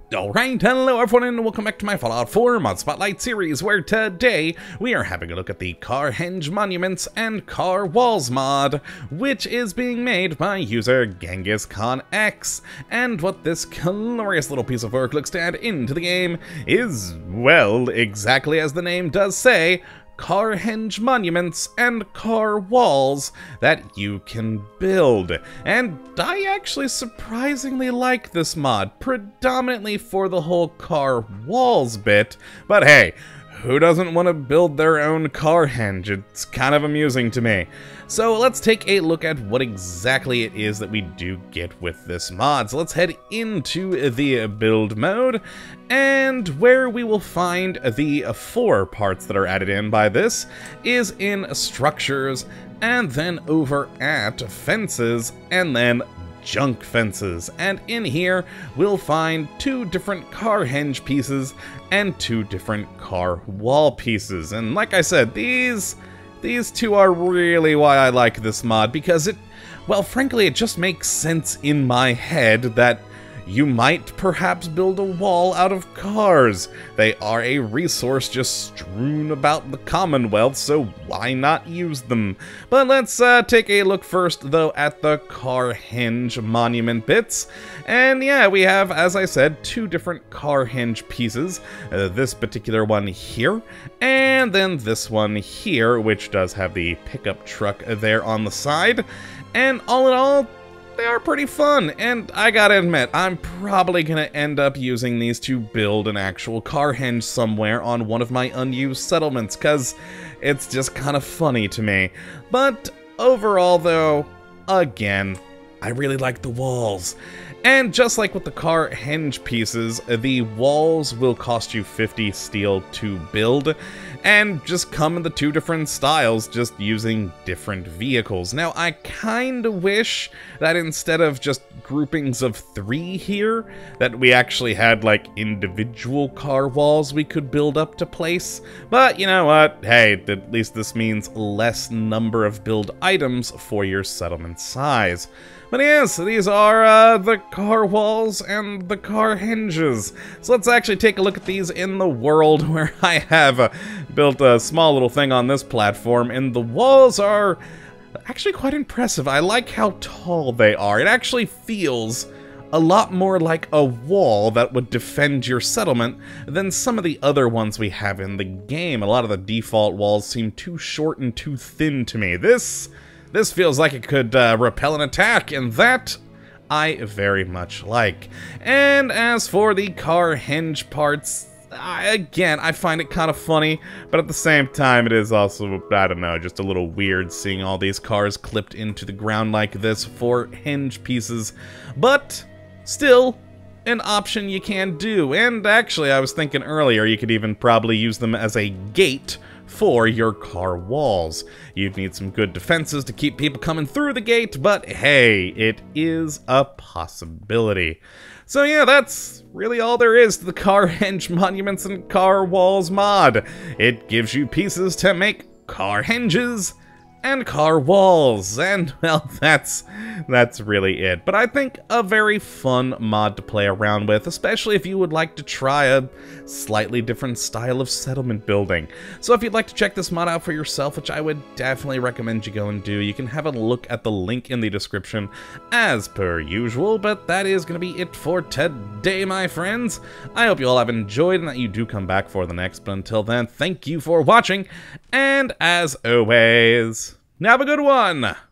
Alright, hello everyone and welcome back to my Fallout 4 Mod Spotlight series, where today we are having a look at the Carhenge Monuments and Car Walls mod, which is being made by user Genghis Khan X. And what this glorious little piece of work looks to add into the game is, well, exactly as the name does say, Carhenge monuments and car walls that you can build. And I actually surprisingly like this mod, predominantly for the whole car walls bit, but hey, who doesn't want to build their own Carhenge? It's kind of amusing to me. So let's take a look at what exactly it is that we do get with this mod. So let's head into the build mode, and where we will find the 4 parts that are added in by this is in structures, and then over at fences, and then junk fences. And in here we'll find 2 different Carhenge pieces and 2 different car wall pieces. And like I said, these 2 are really why I like this mod, because well, frankly, it just makes sense in my head that you might perhaps build a wall out of cars. They are a resource just strewn about the Commonwealth, so why not use them? But let's take a look first, though, at the Carhenge monument bits. And yeah, we have, as I said, 2 different Carhenge pieces. This particular one here, and then this one here, which does have the pickup truck there on the side. And all in all, they are pretty fun, and I gotta admit, I'm probably gonna end up using these to build an actual Carhenge somewhere on one of my unused settlements, cause it's just kind of funny to me. But overall though, again, I really like the walls. And just like with the Carhenge pieces, the walls will cost you 50 steel to build, and just come in the 2 different styles, just using different vehicles. Now, I kinda wish that instead of just groupings of 3 here, that we actually had, like, individual car walls we could build up to place. But you know what? Hey, at least this means less number of build items for your settlement size. But yes, these are the car walls and the Carhenges. So let's actually take a look at these in the world, where I have built a small little thing on this platform, and the walls are actually quite impressive. I like how tall they are. It actually feels a lot more like a wall that would defend your settlement than some of the other ones we have in the game. A lot of the default walls seem too short and too thin to me. This feels like it could repel an attack, and that I very much like. And as for the Carhenge parts, again, I find it kind of funny, but at the same time, it is also, I don't know, just a little weird seeing all these cars clipped into the ground like this for henge pieces. But still, an option you can do. And actually, I was thinking earlier, you could even probably use them as a gate for your car walls. You'd need some good defenses to keep people coming through the gate, but hey, it is a possibility. So yeah, that's really all there is to the Carhenge Monuments and Car Walls mod. It gives you pieces to make Carhenges and car walls, and well, that's really it. But I think a very fun mod to play around with, especially if you would like to try a slightly different style of settlement building. So if you'd like to check this mod out for yourself, which I would definitely recommend you go and do, you can have a look at the link in the description as per usual. But that is going to be it for today, my friends. I hope you all have enjoyed and that you do come back for the next, but until then, thank you for watching, and as always, have a good one!